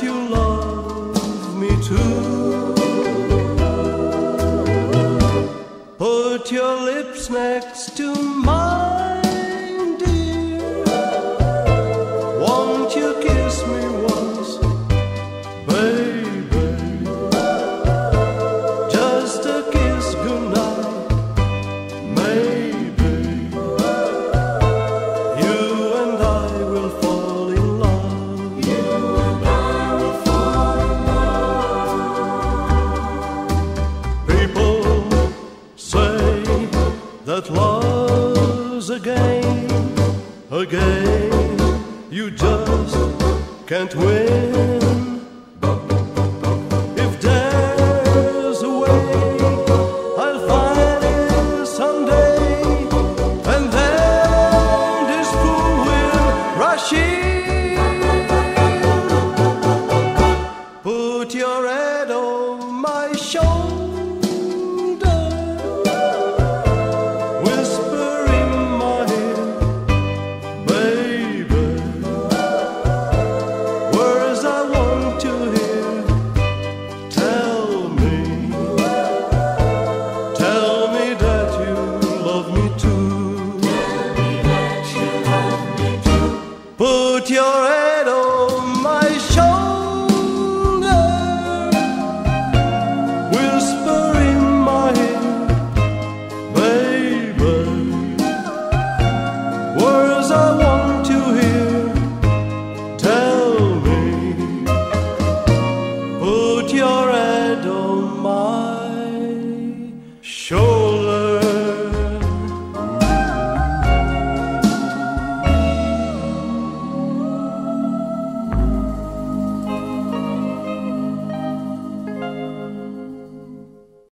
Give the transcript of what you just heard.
you love me too. Put your lips next to mine, dear. Won't you kiss me once, baby? Just a kiss goodnight, maybe. You and I will fall in love. You and I will fall in love. People say that love's a game, you just can't win.